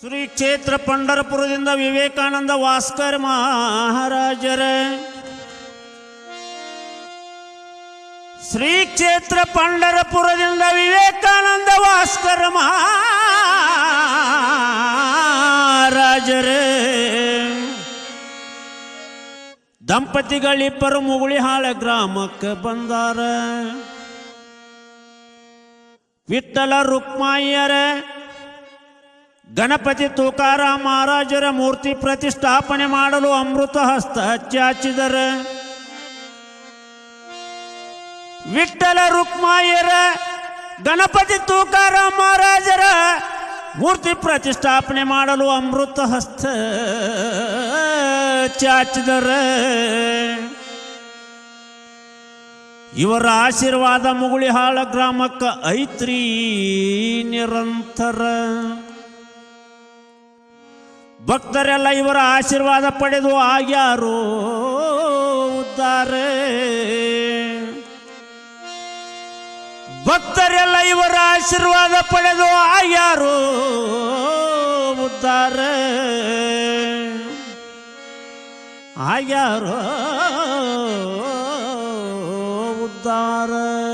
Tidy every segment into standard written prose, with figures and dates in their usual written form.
ಶ್ರೀ ಕ್ಷೇತ್ರ ಪಂಢರಪುರದಿಂದ ವಿವೇಕಾನಂದ ವಾಸ್ಕರ್ ಮಹಾರಾಜರ ಶ್ರೀ ಕ್ಷೇತ್ರ ಪಂಢರಪುರದಿಂದ ವಿವೇಕಾನಂದ ವಾಸ್ಕರ್ ಮಹಾರಾಜರ ದಂಪತಿಗಳಿಬ್ಬರು ಮುಗುಳಿಹಾಳ ಗ್ರಾಮಕ್ಕೆ ಬಂದಾರ. ವಿಠ್ಠಲ ರುಕ್ಮಾಯಿಯರ ಗಣಪತಿ ತುಕಾರಾಮ ಮಹಾರಾಜರ ಮೂರ್ತಿ ಪ್ರತಿಷ್ಠಾಪನೆ ಮಾಡಲು ಅಮೃತ ಹಸ್ತ ಚಾಚಿದರ. ವಿಠ್ಠಲ ರುಕ್ಮಾಯಿಯರ ಗಣಪತಿ ತುಕಾರಾಮ ಮಹಾರಾಜರ ಮೂರ್ತಿ ಪ್ರತಿಷ್ಠಾಪನೆ ಮಾಡಲು ಅಮೃತ ಹಸ್ತ ಚಾಚಿದರ. ಇವರ ಆಶೀರ್ವಾದ ಮುಗುಳಿಹಾಳ ಗ್ರಾಮಕ್ಕೆ ಐತ್ರಿ ನಿರಂತರ. ಭಕ್ತರೆಲ್ಲ ಇವರ ಆಶೀರ್ವಾದ ಪಡೆದು ಆಗ್ಯಾರೋ ಉದ್ಧಾರ. ಭಕ್ತರೆಲ್ಲ ಇವರ ಆಶೀರ್ವಾದ ಪಡೆದು ಆಗ್ಯಾರೋ ಉದ್ಧಾರ. ಆಗ್ಯಾರೋ ಉದ್ಧಾರ.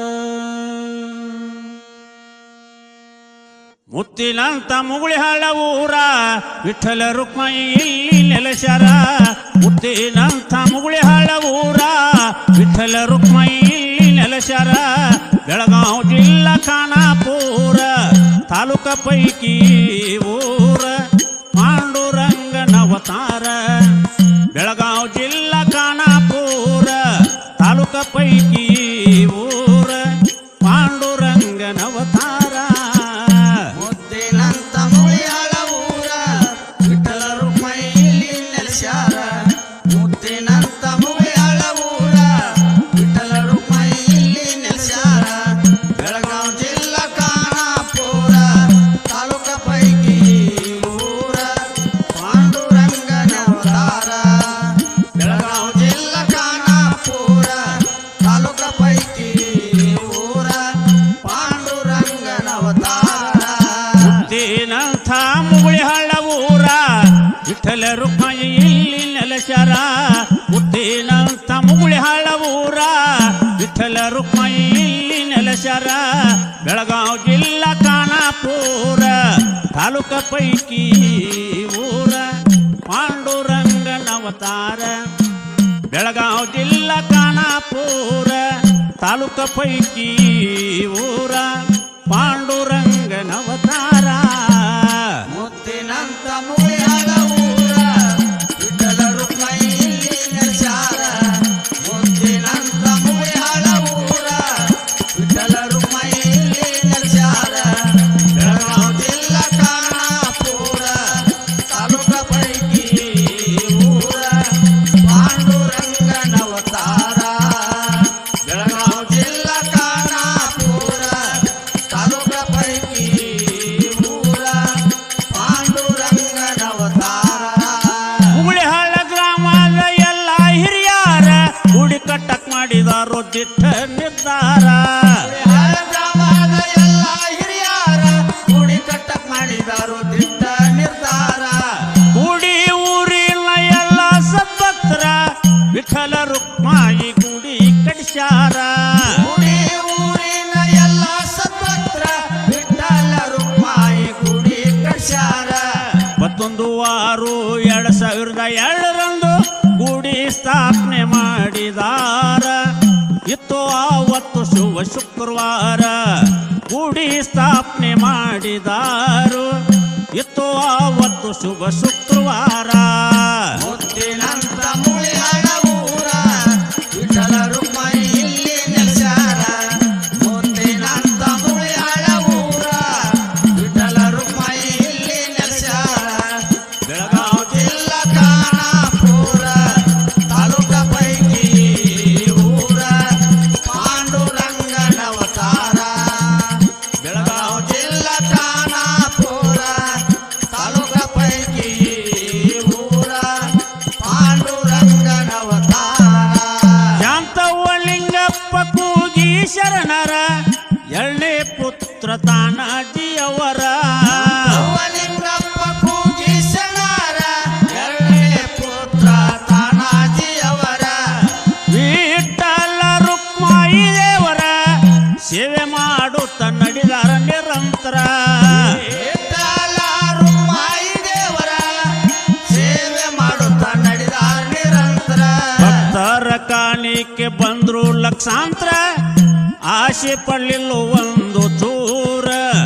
ಮುತ್ತಿನಂತ ಮುಗುಳಿಹಾಳ ಊರ ವಿಠ್ಠಲ ರುಕ್ಮಾಯಿ ಇಲ್ಲಿ ನೆಲೆಸ್ಯಾರ. ಮುತ್ತಿನಂತ ಮುಗುಳಿಹಾಳ ಊರ ವಿಠ್ಠಲ ರುಕ್ಮಾಯಿ ಇಲ್ಲಿ ನೆಲೆಸ್ಯಾರ. ಬೆಳಗಾವಿ ಜಿಲ್ಲಾ ಖಾನಾಪುರ ತಾಲೂಕ ಪೈಕಿ ಊರ ಪಾಂಡುರಂಗನವತಾರ. ಬೆಳಗಾವಿ ಜಿಲ್ಲಾ ಖಾನಾಪುರ ತಾಲೂಕ ಪೈಕಿ ಊರ ಪಾಂಡುರಂಗನವತಾರ. ಮುತ್ತಿನಂತ ಮುಗುಳಿಹಾಳ ಊರ ವಿಠ್ಠಲ ರುಕ್ಮಾಯಿ ಇಲ್ಲಿ ನೆಲೆಸ್ಯಾರ. ಮುತ್ತಿನಂತ ಮುಗುಳಿಹಾಳ ಊರ ವಿಠ್ಠಲ ರುಕ್ಮಾಯಿ ಇಲ್ಲಿ ನೆಲೆಸ್ಯಾರ. ಬೆಳಗಾವಿ ಜಿಲ್ಲಾ ಖಾನಾಪುರ ತಾಲೂಕ ಪೈಕಿ ಊರ ಪಾಂಡುರಂಗನವತಾರ. ಬೆಳಗಾವಿ ಜಿಲ್ಲಾ ಖಾನಾಪುರ ತಾಲೂಕ ಪೈಕಿ ಊರ ಪಾಂಡುರಂಗನವತಾರ. ಮುತ್ತಿನಂಥ ಮುಗುಳಿಹಾಳ ಊರ ವಿಠ್ಠಲ ರುಕ್ಮಾಯಿ ಇಲ್ಲಿ ನೆಲೆಸ್ಯಾರ. ಮುತ್ತಿನಂಥ ಮುಗುಳಿಹಾಳ ಊರ ವಿಠ್ಠಲ ರುಕ್ಮಾಯಿ ಇಲ್ಲಿ ನೆಲೆಸ್ಯಾರ. ಬೆಳಗಾವಿ ಜಿಲ್ಲಾ ಖಾನಾಪುರ ತಾಲೂಕ ಪೈಕಿ ಊರ ಪಾಂಡುರಂಗನವತಾರ. ಬೆಳಗಾವಿ ಜಿಲ್ಲಾ ಖಾನಾಪುರ ತಾಲೂಕ ಪೈಕಿ ಊರ ಪಾಂಡುರಂಗನವತಾರ. ಮುತ್ತಿನಂತ ಮುಗುಳಿಹಾಳ ಊರ ವಿಠ್ಠಲ ರುಕ್ಮಾಯಿ ಇಲ್ಲಿ ನೆಲೆಸ್ಯಾರ. ಮುತ್ತಿನಂತ ಮುಗುಳಿಹಾಳ ಊರ ವಿಠ್ಠಲ ರುಕ್ಮಾಯಿ ಇಲ್ಲಿ ನೆಲೆಸ್ಯಾರ. ಬೆಳಗಾವಿ ಜಿಲ್ಲಾ ಖಾನಾಪುರ ತಾಲೂಕ ಪೈಕಿ ಊರ ಪಾಂಡುರಂಗನವತಾರ. ಬೆಳಗಾವಿ ಜಿಲ್ಲಾ ಖಾನಾಪುರ ತಾಲೂಕ ಪೈಕಿ ಊರ ಪಾಂಡುರಂಗನವತಾರ. ಮುಗುಳಿಹಾಳ ಗ್ರಾಮದ ಎಲ್ಲ ಹಿರಿಯಾರ ಗುಡಿ ಕಟ್ಟಕ್ ಮಾಡಿದಾರೋ ದಿಟ್ಟ ನಿರ್ಧಾರ. ಮುಗುಳಿಹಾಳ ಗ್ರಾಮದ ಎಲ್ಲ ಹಿರಿಯರ ಗುಡಿ ಕಟ್ಟಕ್ ಮಾಡಿದಾರು ದಿಟ್ಟ ನಿರ್ಧಾರ. ಗುಡಿ ಊರಿನ ಎಲ್ಲ ಸದ್ಭಕ್ತರ ವಿಠ್ಠಲ ರುಕ್ಮಾಯಿ ಗುಡಿ ಕಡಿಸ್ಯಾರ. ಗುಡಿ ಊರಿನ ಎಲ್ಲ ಸದ್ಭಕ್ತರ ವಿಠ್ಠಲ ರುಕ್ಮಾಯಿ ಗುಡಿ ಕಟ್ಸ್ಯಾರ. 21/6/2002 ಗುಡಿ ಸ್ಥಾಪನೆ ಮಾಡಿದಾರ. ಇತ್ತು ಆವತ್ತು ಶುಭ ಶುಕ್ರವಾರ ಗುಡಿ ಸ್ಥಾಪನೆ ಮಾಡಿದಾರು. ಇತ್ತು ಆವತ್ತು ಶುಭ ಶುಕ್ರವಾರ. ಮುತ್ತಿನಂತ ಮುಗುಳಿಹಾಳ ಊರ ವಿಠ್ಠಲ ರುಕ್ಮಾಯಿ ಇಲ್ಲಿ ನೆಲೆಸ್ಯಾರ. ಮುತ್ತಿನಂತ ಮುಗುಳಿಹಾಳ ಊರ ವಿಠ್ಠಲ ರುಕ್ಮಾಯಿ ಇಲ್ಲಿ ನೆಲೆಸ್ಯಾರ. ಬೆಳಗಾವಿ ಜಿಲ್ಲಾ ಖಾನಾಪುರ ತಾಲೂಕ ಪೈಕಿ ಊರ ಪಾಂಡುರಂಗನವತಾರ. ಬೆಳಗಾವಿ ಜಿಲ್ಲಾ ಖಾನಾಪುರ ತಾಲೂಕ ಪೈಕಿ ಊರ ಬಂದ್ರು ಲಕ್ಷಾಂತರ ಆಸೆ ಪಡಲಿಲ್ಲ ಒಂದು ಚೂರ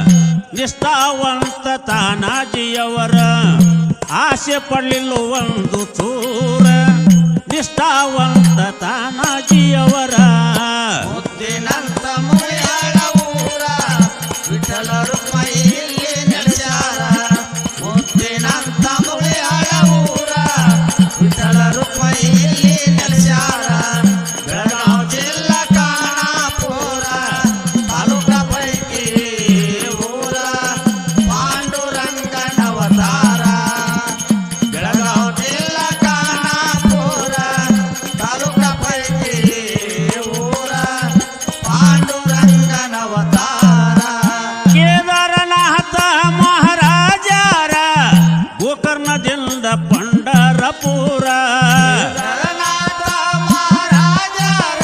ನಿಷ್ಠಾವಂತ ತಾನಾಜಿಯವರ ಆಸೆ ಪಡಲಿಲ್ಲ ಒಂದು ಚೂರ ನಿಷ್ಠಾವಂತ ತಾನಾಜಿಯವರ ಮುತ್ತಿನಂತ ಮುಳಿಯಾಳ ಊರ ವಿಠಲ ರುಕ್ಮಯಿ ಇಲ್ಲಿ ನೆಲೆಸ್ಯಾರ ಮುತ್ತಿನಂತ ಮುಳಿಯಾಳ ಊರ ವಿಠಲ ರುಕ್ಮಯಿ ಇಲ್ಲಿ ನೆಲೆಸ್ಯಾರ ಬೆಳಗಾವಿ ಜಿಲ್ಲಾ ಖಾನಾಪುರ ತಾಲೂಕ ಪೈಕಿ ಊರ ಪಾಂಡುರಂಗನ ಅವತಾರ ಬೆಳಗಾವಿ ಜಿಲ್ಲಾ ಖಾನಾಪುರ ತಾಲೂಕ ಪೈಕಿ ಊರ ಪಾಂಡುರಂಗನ ಅವತಾರ ಕೇದಾರನಾಥ ಮಹಾರಾಜರ ಗೋಕರ್ಣದಿಂದ ಪಂಡರಪುರ ಜಗನ್ನಾಥ ಮಹಾರಾಜರ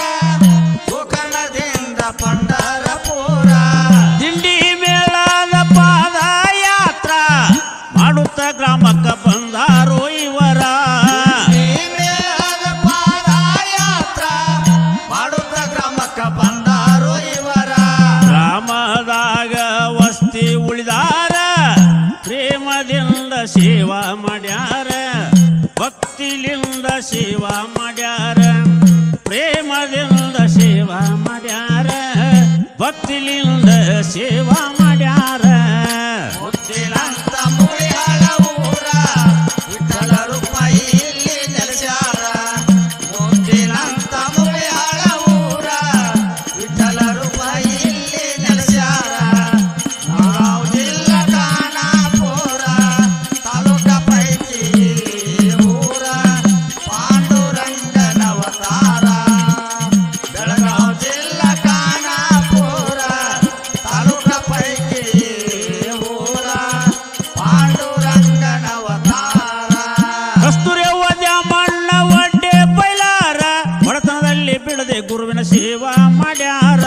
ಗೋಕರ್ಣದಿಂದ ಪಂಡರಪುರ ದಿಂಡಿ ಮೇಳದ ಪಾದಯಾತ್ರ ಮಾಡುತ್ತ ಗ್ರಾಮಕ್ಕೆ ಬಂದಾರೋ ಇವರ ಈ ಮೇಳದ ಪಾದಯಾತ್ರ ಮಾಡುತ್ತ ಗ್ರಾಮಕ್ಕ ಬಂದಾರು ಇವರ ಗ್ರಾಮದಾಗ ವಸ್ತಿ ಉಳಿದಾರ ಪ್ರೇಮದಿಂದ ಸೇವಾ ಮಾಡ್ಯಾರ ಭಕ್ತಿಲಿಂದ ಸೇವಾ ಮಾಡ್ಯಾರ ಪ್ರೇಮದಿಂದ ಸೇವಾ ಮಾಡ್ಯಾರ ಭಕ್ತಿಲಿಂದ ಸೇವಾ ಮಾಡ್ಯಾರ ಮುತ್ತಿನಂತ ಮುಳಿಯಾಳ ಊರ ವಿಠಲ ರುಕ್ಮಯಿ ಇಲ್ಲಿ ನೆಲೆಸ್ಯಾರ ಮುತ್ತಿನಂತ ಮುಳಿಯಾಳ ಊರ ವಿಠಲ ರುಕ್ಮಯಿ ಇಲ್ಲಿ ನೆಲೆಸ್ಯಾರ ಬೆಳಗಾವಿ ಜಿಲ್ಲಾ ಖಾನಾಪುರ ತಾಲೂಕ ಪೈಕಿ ಊರ ಪಾಂಡುರಂಗನ ಅವತಾರ ಬೆಳಗಾವಿ ಜಿಲ್ಲಾ ಖಾನಾಪುರ ತಾಲೂಕ ಪೈಕಿ ಊರ ಪಾಂಡುರಂಗನ ಅವತಾರ ಕಸ್ತೂರಿ ದ್ಯಾಮಣ್ಣ ಒಡ್ಡೆ ಬೈಲಾರ ಬಡತನದಲ್ಲಿ ಬಿಡದೆ ಗುರುವಿನ ಸೇವಾ ಮಾಡ್ಯಾರ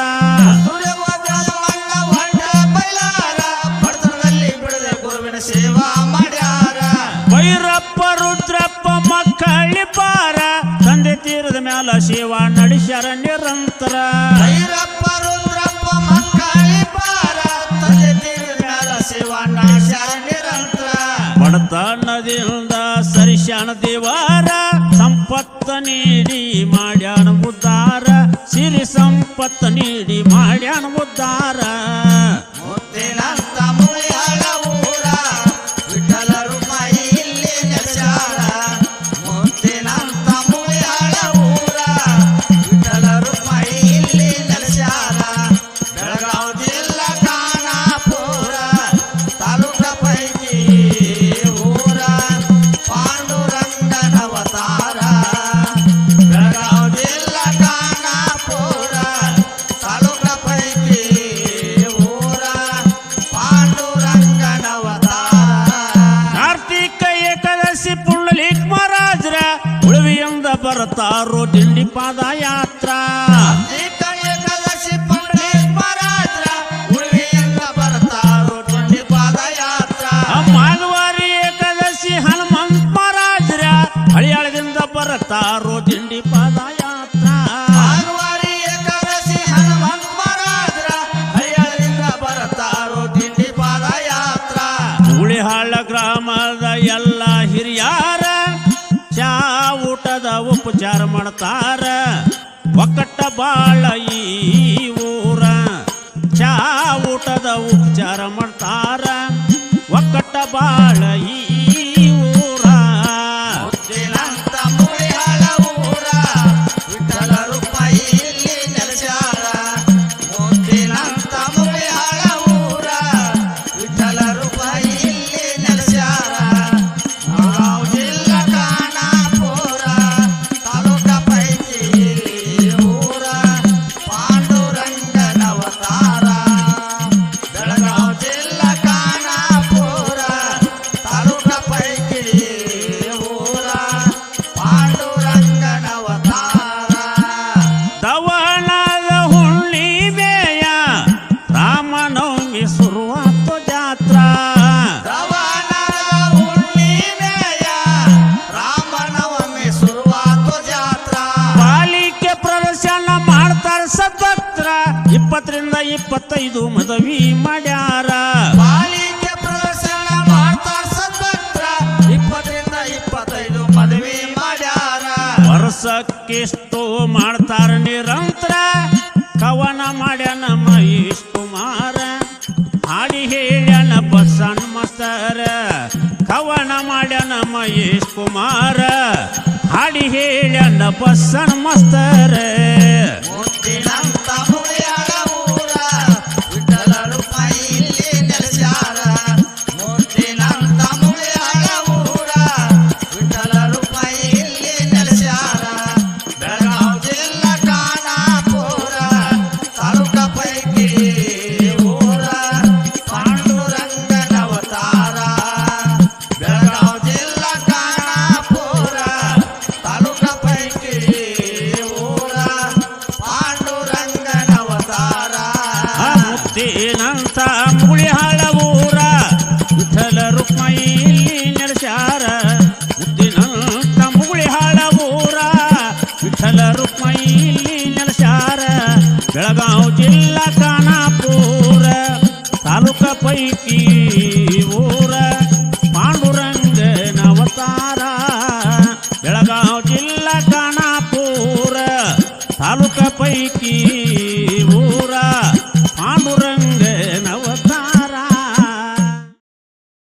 ಮಣ್ಣ ಹೊಂಡ ಬೈಲಾರ ಬಡತನದಲ್ಲಿ ಬಿಡದೆ ಗುರುವಿನ ಸೇವಾ ಮಾಡ್ಯಾರ ಭೈರಪ್ಪ ರುದ್ರಪ್ಪ ಮಕ್ಕಳಿಪಾರ ತಂದೆ ತೀರದ ಮ್ಯಾಲ ಸೇವಾ ನಡೆಸ್ಯಾರ ನಿರಂತರ ಭೈರಪ್ಪ ರುದ್ರಪ್ಪ ಮಕ್ಕಳಿಪಾರ ತಂದೆ ತೀರಿದ ಮ್ಯಾಲ ಸೇವಾ ನಾಶ್ಯಾರ ನಿರಂತರ ಬಡತನದಿಂದ ಸರಿಶಾಣ ದೇವಾರ ಸಂಪತ್ತ ನೀಡಿ ಮಾಡ್ಯಾನ ಉದ್ಧಾರ ಸಿರಿ ಸಂಪತ್ತ ನೀಡಿ ಮಾಡ್ಯಾನ ಉದ್ಧಾರ ಮುತ್ತಿನಂತ ಮುಳಿಯಾಳ ಊರ ವಿಠಲ ರುಕ್ಮಯಿ ಇಲ್ಲಿ ನೆಲೆಸ್ಯಾರ ಮುತ್ತಿನಂತ ಮುಳಿಯಾಳ ಊರ ವಿಠಲ ರುಕ್ಮಯಿ ಇಲ್ಲಿ ನೆಲೆಸ್ಯಾರ ಬೆಳಗಾವಿ ಜಿಲ್ಲಾ ಖಾನಾಪುರ ತಾಲೂಕ ಪೈಕಿ ಊರ ಪಾಂಡುರಂಗನ ಅವತಾರ ಬೆಳಗಾವಿ ಜಿಲ್ಲಾ ಖಾನಾಪುರ ತಾಲೂಕ ಪೈಕಿ ಊರ ಪಾಂಡುರಂಗನ ಅವತಾರ ಕಾರ್ತಿಕ ಏಕಾದಶಿ ಪುಂಡಲೀಕ್ ಮಹಾರಾಜರ ಉಳುವಿಯಿಂದ ಬರ್ತಾರೋ ದಿಂಡಿ ಪಾದಯಾತ್ರ ಕಾರ್ತಿಕ ಏಕಾದಶಿ ಪಂಡಿತ್ ಮಹಾರಾಜರ ಉಳುವಿಯಿಂದ ಬರ್ತಾರೋ ದಿಂಡಿ ಪಾದಯಾತ್ರ ಮಾಧವಾರಿ ಏಕಾದಶಿ ಹನುಮಂತ ಮಹಾರಾಜರ ಹಳಿಯಾಳದಿಂದ ಬರ್ತಾರೋ ದಿಂಡಿ ಪಾದಯಾತ್ರ ಭಾನುವಾರಿ ಏಕಾದಶಿ ಹನುಮಂತ ಮಹಾರಾಜರ ಹರಿಯಾಳದಿಂದ ಬರ್ತಾರೋ ದಿಂಡಿ ಪಾದಯಾತ್ರ ಉಳಿಹಾಳ ಗ್ರಾಮದ ಎಲ್ಲ ಹಿರಿಯಾರ ಚಾ ಊಟದ ಉಪಚಾರ ಮಾಡ್ತಾರ ಒಕ್ಕಟ್ಟ ಬಾಳ ಈ ಊರ ಚಾ ಊಟದ ಉಪಚಾರ ಮಾಡ್ತಾರ ಒಕ್ಕಟ್ಟ ಬಾಳ ಈ ಊರ ಮುತ್ತಿನಂತ ಮುಳಿಯಾಳ ಊರ ವಿಠಲ ರುಕ್ಮಯಿ ಇಲ್ಲಿ ನೆಲೆಸ್ಯಾರ ಮುತ್ತಿನಂತ ಮುಳಿಯಾಳ ಊರ ವಿಠಲ ರುಕ್ಮಯಿ ಇಲ್ಲಿ ನೆಲೆಸ್ಯಾರ ಬೆಳಗಾವಿ ಜಿಲ್ಲಾ ಖಾನಾಪುರ ತಾಲೂಕ ಪೈಕಿ ಊರ ಪಾಂಡುರಂಗನ ಅವತಾರ ಬೆಳಗಾವಿ ಜಿಲ್ಲಾ ಖಾನಾಪುರ ತಾಲೂಕ 25 ಮದುವೆ ಮಾಡ್ಯಾರ ಬಾಳಿಗೆ ಪ್ರದರ್ಶನ ಮಾಡ್ತಾರ ಸದ್ಭಕ್ತರ 20 ರಿಂದ 25 ಮದುವೆ ಮಾಡ್ಯಾರ ವರ್ಷಕ್ಕೆಷ್ಟು ಮಾಡ್ತಾರ ನಿರಂತರ ಕವನ ಮಾಡ್ಯಾನ ಮಹೇಶ್ ಕುಮಾರ ಹಾಡಿ ಹೇಳ್ಯಾನ ಬಸನ್ ಮಸ್ತರ ಕವನ ಮಾಡ್ಯಾನ ಮಹೇಶ್ ಕುಮಾರ ಹಾಡಿ ಹೇಳ್ಯಾನ ಬಸನ್ ಮಸ್ತರ ಮುತ್ತಿನಂತ ಮುಳಿಯಾಳ ಊರ ವಿಠಲ ರೂಪಾಯಿ ಇಲ್ಲಿ ನೆಲೆಸ್ಯಾರ ಮುತ್ತಿನಂತ ಮುಳಿಯಾಳ ಊರ ವಿಠಲ ರೂಪಾಯಿ ಇಲ್ಲಿ ನೆಲೆಸ್ಯಾರ ಬೆಳಗಾವಿ ಜಿಲ್ಲಾ ಖಾನಾಪುರ ತಾಲೂಕ ಪೈಕಿ ಊರ ಪಾಂಡುರಂಗನ ಅವತಾರ ಬೆಳಗಾವಿ ಜಿಲ್ಲಾ ಖಾನಾಪುರ ತಾಲೂಕ ಪೈಕಿ ಊರ ಪಾಂಡುರಂಗನ ಅವತಾರ ಮುತ್ತೇನಂತ ಮುಳಿಹಾಳ ಊರ ವಿಠಲ ರುಕ್ಮಯಿ ನೆಲೆಸ್ಯಾರ ಮುತ್ತಿನಂತ ಮುಳಿಹಾಳ ಊರ ವಿಠಲ ರುಕ್ಮಯಿ ನೆಲೆಸ್ಯಾರ ಬೆಳಗಾವಿ ಜಿಲ್ಲಾ ಖಾನಾಪುರ ತಾಲೂಕ ಪೈಕಿ ಊರ ಪಾಂಡುರಂಗನ ಅವತಾರ ಬೆಳಗಾವಿ ಜಿಲ್ಲಾ ಖಾನಾಪುರ ತಾಲೂಕ ಪೈಕಿ